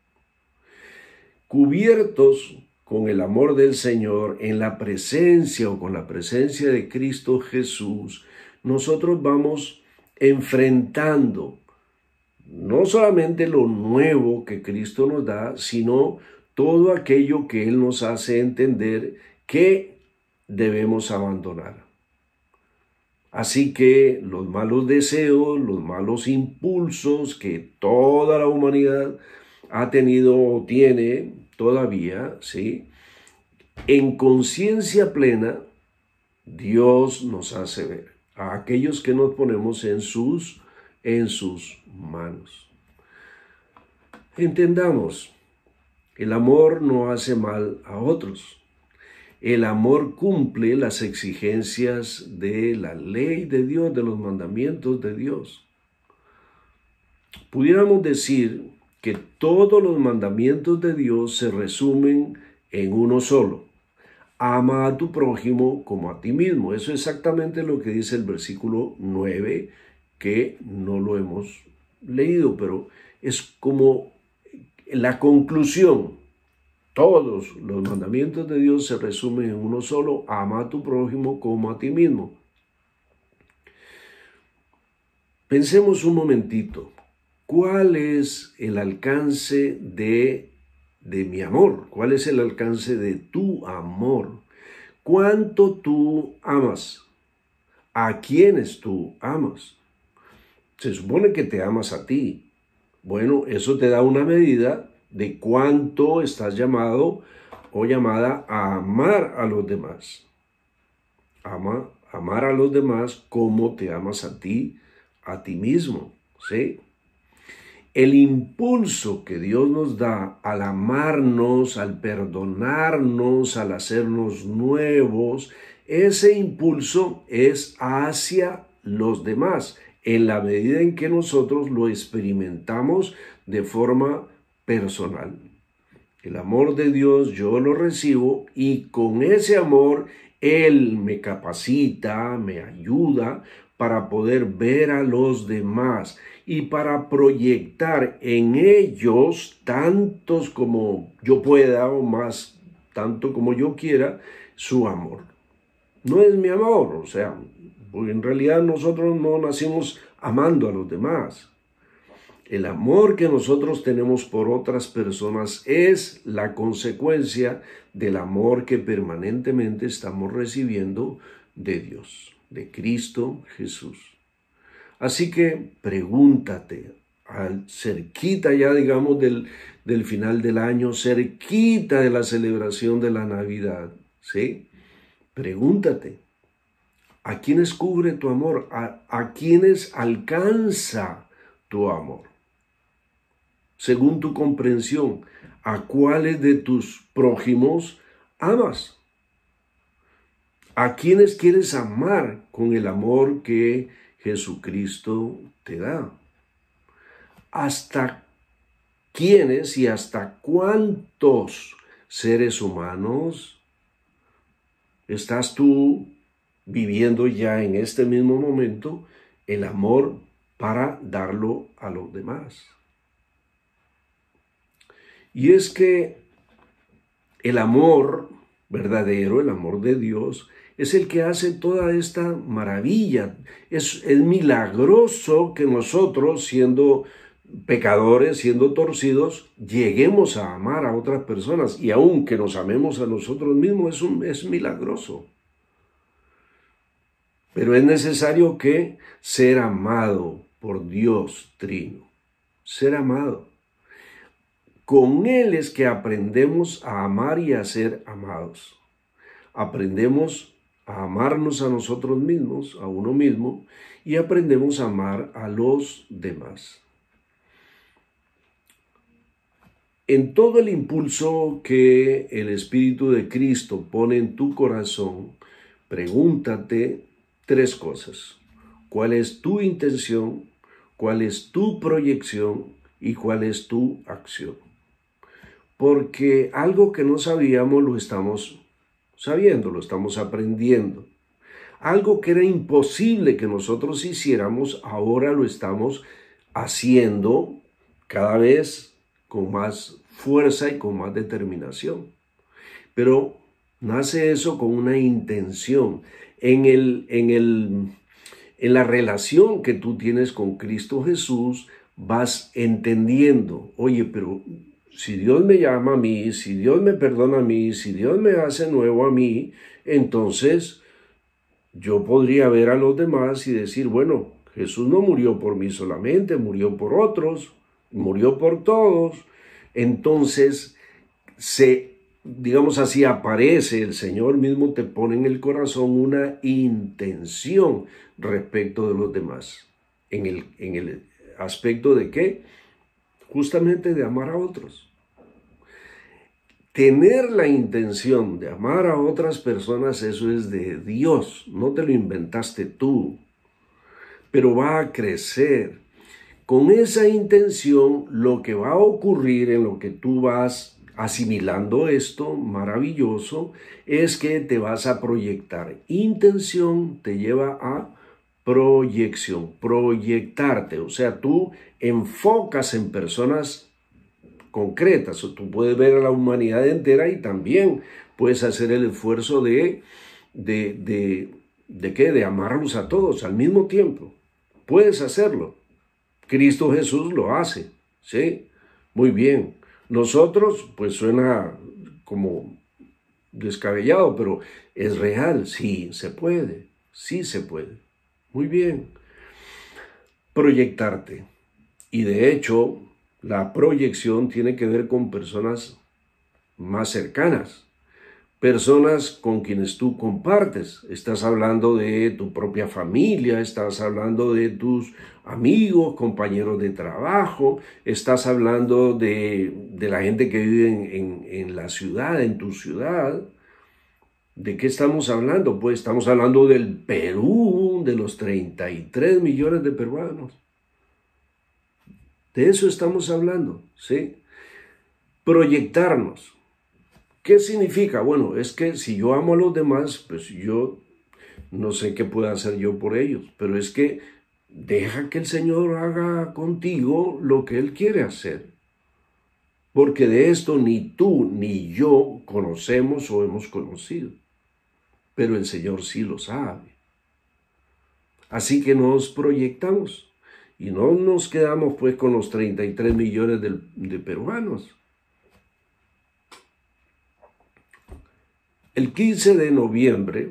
Cubiertos con el amor del Señor, en la presencia o con la presencia de Cristo Jesús, nosotros vamos enfrentando no solamente lo nuevo que Cristo nos da, sino todo aquello que Él nos hace entender que debemos abandonar. Así que los malos deseos, los malos impulsos que toda la humanidad ha tenido o tiene todavía, ¿sí? En conciencia plena, Dios nos hace ver a aquellos que nos ponemos en sus manos. Entendamos, el amor no hace mal a otros. El amor cumple las exigencias de la ley de Dios, de los mandamientos de Dios. Pudiéramos decir que todos los mandamientos de Dios se resumen en uno solo. Ama a tu prójimo como a ti mismo. Eso es exactamente lo que dice el versículo 9, que no lo hemos leído, pero es como la conclusión. Todos los mandamientos de Dios se resumen en uno solo. Ama a tu prójimo como a ti mismo. Pensemos un momentito. ¿Cuál es el alcance de mi amor? ¿Cuál es el alcance de tu amor? ¿Cuánto tú amas? ¿A quiénes tú amas? Se supone que te amas a ti. Bueno, eso te da una medida de cuánto estás llamado o llamada a amar a los demás. Amar a los demás como te amas a ti mismo, ¿sí? El impulso que Dios nos da al amarnos, al perdonarnos, al hacernos nuevos, ese impulso es hacia los demás, en la medida en que nosotros lo experimentamos de forma personal. El amor de Dios yo lo recibo y con ese amor Él me capacita, me ayuda para poder ver a los demás y para proyectar en ellos, tantos como yo pueda o más, tanto como yo quiera, su amor. No es mi amor, o sea, porque en realidad nosotros no nacimos amando a los demás. El amor que nosotros tenemos por otras personas es la consecuencia del amor que permanentemente estamos recibiendo de Dios, de Cristo Jesús. Así que pregúntate, cerquita ya, digamos, del final del año, cerquita de la celebración de la Navidad, ¿sí? Pregúntate, ¿a quiénes cubre tu amor? ¿A quiénes alcanza tu amor? Según tu comprensión, ¿a cuáles de tus prójimos amas? ¿A quiénes quieres amar con el amor que Jesucristo te da? ¿Hasta quiénes y hasta cuántos seres humanos estás tú viviendo ya en este mismo momento el amor para darlo a los demás? Y es que el amor verdadero, el amor de Dios, es el que hace toda esta maravilla. Es milagroso que nosotros, siendo pecadores, siendo torcidos, lleguemos a amar a otras personas, y aun que nos amemos a nosotros mismos, es milagroso. Pero es necesario que ser amado por Dios Trino, ser amado. Con Él es que aprendemos a amar y a ser amados. Aprendemos a amarnos a nosotros mismos, a uno mismo, y aprendemos a amar a los demás. En todo el impulso que el Espíritu de Cristo pone en tu corazón, pregúntate 3 cosas. ¿Cuál es tu intención? ¿Cuál es tu proyección? ¿Y cuál es tu acción? Porque algo que no sabíamos lo estamos sabiendo, lo estamos aprendiendo. Algo que era imposible que nosotros hiciéramos, ahora lo estamos haciendo cada vez con más fuerza y con más determinación. Pero nace eso con una intención. En la relación que tú tienes con Cristo Jesús, vas entendiendo, oye, pero si Dios me llama a mí, si Dios me perdona a mí, si Dios me hace nuevo a mí, entonces yo podría ver a los demás y decir, bueno, Jesús no murió por mí solamente, murió por otros, murió por todos. Entonces, digamos así, aparece, el Señor mismo te pone en el corazón una intención respecto de los demás. ¿En el aspecto de qué? Justamente de amar a otros. Tener la intención de amar a otras personas, eso es de Dios, no te lo inventaste tú, pero va a crecer. Con esa intención, lo que va a ocurrir en lo que tú vas asimilando esto maravilloso es que te vas a proyectar. Intención te lleva a proyección, proyectarte, o sea, tú enfocas en personas concretas, o tú puedes ver a la humanidad entera y también puedes hacer el esfuerzo de amarlos a todos al mismo tiempo. Puedes hacerlo. Cristo Jesús lo hace, ¿sí? Muy bien. Nosotros, pues suena como descabellado, pero es real, sí se puede, sí se puede. Muy bien. Proyectarte. Y de hecho, la proyección tiene que ver con personas más cercanas, personas con quienes tú compartes. Estás hablando de tu propia familia, estás hablando de tus amigos, compañeros de trabajo, estás hablando de la gente que vive en la ciudad, en tu ciudad. ¿De qué estamos hablando? Pues estamos hablando del Perú, de los 33 millones de peruanos. De eso estamos hablando, ¿sí? Proyectarnos. ¿Qué significa? Bueno, es que si yo amo a los demás, pues yo no sé qué pueda hacer yo por ellos, pero es que deja que el Señor haga contigo lo que Él quiere hacer. Porque de esto ni tú ni yo conocemos o hemos conocido, pero el Señor sí lo sabe. Así que nos proyectamos y no nos quedamos pues con los 33 millones de peruanos. El 15 de noviembre,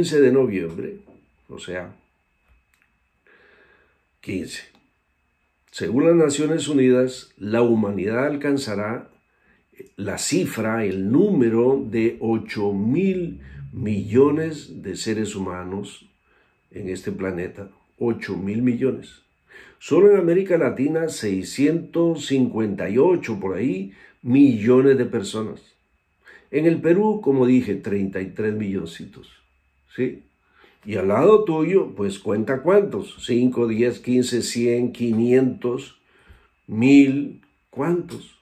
o sea, 15, Según las Naciones Unidas, la humanidad alcanzará la cifra, el número de 8.000 millones de seres humanos en este planeta. 8.000 millones. Solo en América Latina, 658 por ahí millones de personas. En el Perú, como dije, 33 milloncitos. ¿Sí? Y al lado tuyo, pues cuenta cuántos. 5, 10, 15, 100, 500, 1000, ¿cuántos?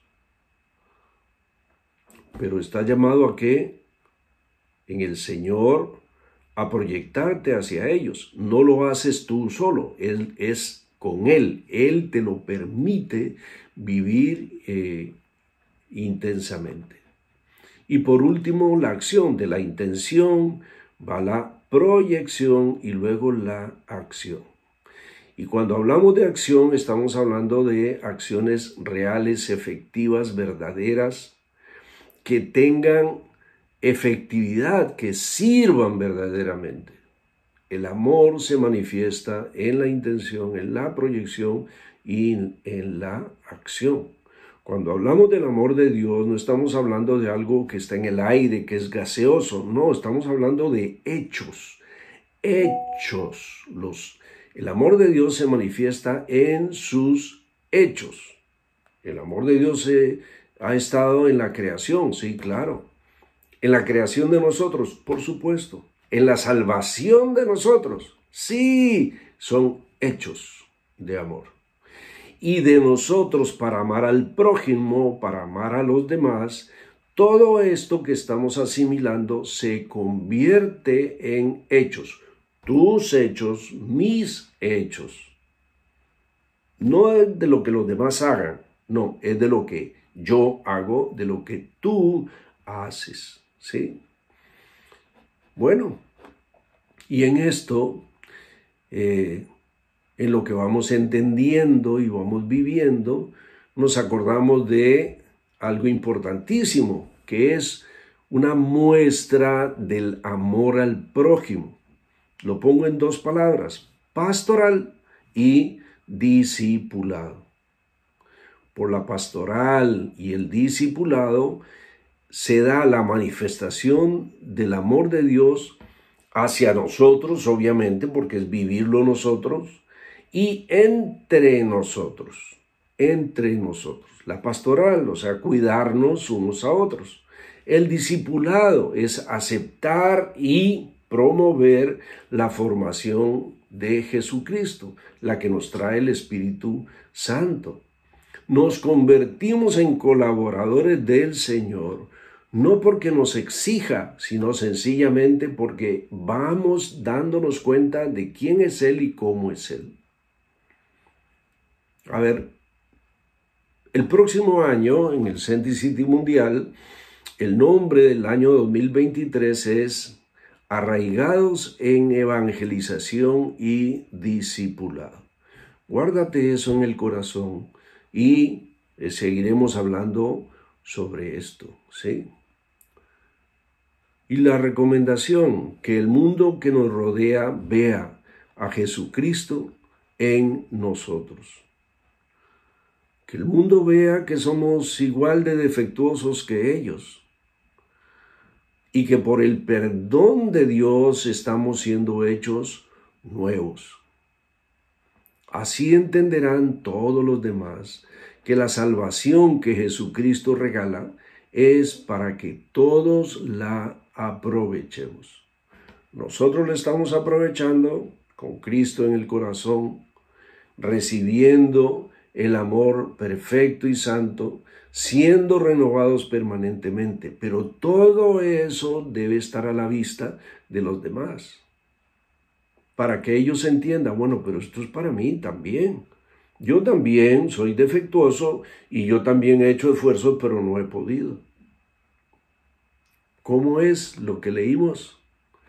Pero está llamado a qué? En el Señor, a proyectarte hacia ellos. No lo haces tú solo, Él es con Él. Él te lo permite vivir intensamente. Y por último, la acción. De la intención va la proyección y luego la acción. Y cuando hablamos de acción, estamos hablando de acciones reales, efectivas, verdaderas, que tengan efectividad, que sirvan verdaderamente. El amor se manifiesta en la intención, en la proyección y en la acción. Cuando hablamos del amor de Dios, no estamos hablando de algo que está en el aire, que es gaseoso. No, estamos hablando de hechos. Hechos. El amor de Dios se manifiesta en sus hechos. El amor de Dios ha estado en la creación, sí, claro. En la creación de nosotros, por supuesto. En la salvación de nosotros, sí, son hechos de amor. Y de nosotros para amar al prójimo, para amar a los demás, todo esto que estamos asimilando se convierte en hechos. Tus hechos, mis hechos. No es de lo que los demás hagan, no, es de lo que yo hago, de lo que tú haces, ¿sí? Bueno, y en esto, en lo que vamos entendiendo y vamos viviendo, nos acordamos de algo importantísimo, que es una muestra del amor al prójimo. Lo pongo en dos palabras, pastoral y discipulado. Por la pastoral y el discipulado se da la manifestación del amor de Dios hacia nosotros, obviamente, porque es vivirlo nosotros, y entre nosotros. La pastoral, o sea, cuidarnos unos a otros. El discipulado es aceptar y promover la formación de Jesucristo, la que nos trae el Espíritu Santo. Nos convertimos en colaboradores del Señor, no porque nos exija, sino sencillamente porque vamos dándonos cuenta de quién es Él y cómo es Él. A ver, el próximo año, en el Centicity Mundial, el nombre del año 2023 es Arraigados en Evangelización y Discipulado. Guárdate eso en el corazón y seguiremos hablando sobre esto, ¿sí? Y la recomendación, que el mundo que nos rodea vea a Jesucristo en nosotros. Que el mundo vea que somos igual de defectuosos que ellos. Y que por el perdón de Dios estamos siendo hechos nuevos. Así entenderán todos los demás que la salvación que Jesucristo regala es para que todos la aprovechemos. Nosotros la estamos aprovechando con Cristo en el corazón, recibiendo el amor perfecto y santo, siendo renovados permanentemente. Pero todo eso debe estar a la vista de los demás, para que ellos entiendan, bueno, pero esto es para mí también. Yo también soy defectuoso y yo también he hecho esfuerzos, pero no he podido. ¿Cómo es lo que leímos?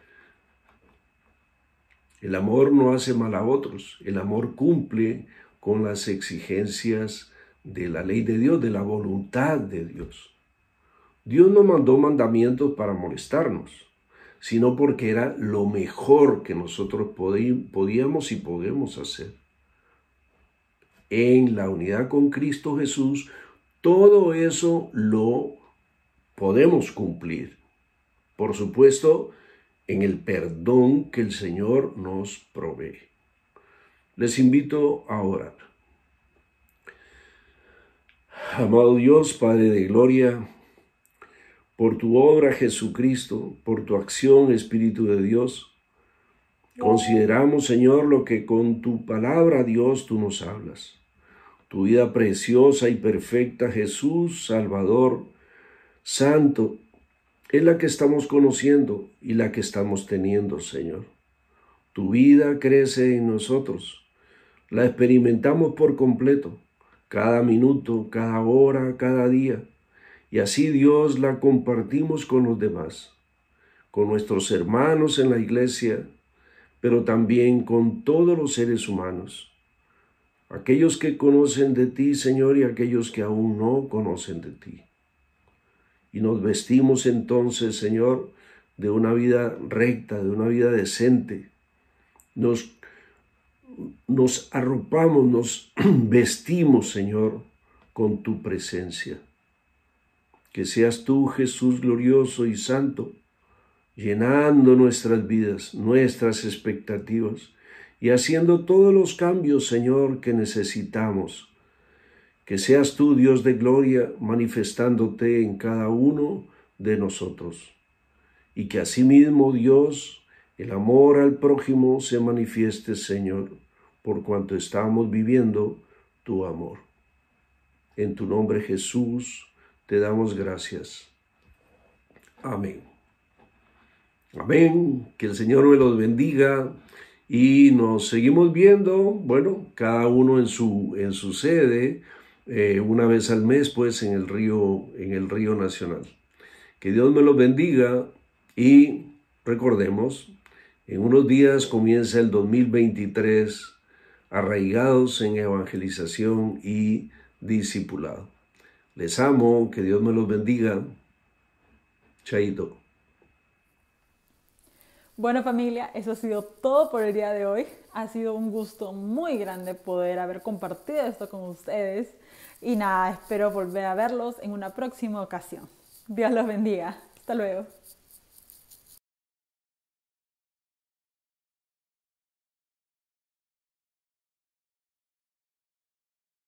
El amor no hace mal a otros. El amor cumple con las exigencias de la ley de Dios, de la voluntad de Dios. Dios no mandó mandamientos para molestarnos, sino porque era lo mejor que nosotros podíamos y podemos hacer. en la unidad con Cristo Jesús, todo eso lo podemos cumplir. Por supuesto, en el perdón que el Señor nos provee. Les invito a orar. Amado Dios, Padre de gloria, por tu obra Jesucristo, por tu acción Espíritu de Dios, consideramos, Señor, lo que con tu palabra, Dios, tú nos hablas. Tu vida preciosa y perfecta, Jesús, Salvador, Santo, es la que estamos conociendo y la que estamos teniendo, Señor. Tu vida crece en nosotros. La experimentamos por completo, cada minuto, cada hora, cada día. Y así, Dios, la compartimos con los demás, con nuestros hermanos en la iglesia, pero también con todos los seres humanos. Aquellos que conocen de ti, Señor, y aquellos que aún no conocen de ti. Y nos vestimos entonces, Señor, de una vida recta, de una vida decente. Nos arropamos, nos vestimos, Señor, con tu presencia. Que seas tú, Jesús glorioso y santo, llenando nuestras vidas, nuestras expectativas y haciendo todos los cambios, Señor, que necesitamos. Que seas tú, Dios de gloria, manifestándote en cada uno de nosotros. Y que asimismo, Dios, el amor al prójimo se manifieste, Señor, por cuanto estamos viviendo tu amor. En tu nombre, Jesús, te damos gracias. Amén. Amén. Que el Señor me los bendiga y nos seguimos viendo, bueno, cada uno en su sede, una vez al mes, pues, en el río Nacional. Que Dios me los bendiga y recordemos, en unos días comienza el 2023 arraigados en evangelización y discipulado. Les amo, que Dios me los bendiga. Chaito. Bueno, familia, eso ha sido todo por el día de hoy. Ha sido un gusto muy grande poder haber compartido esto con ustedes. Y nada, espero volver a verlos en una próxima ocasión. Dios los bendiga. Hasta luego.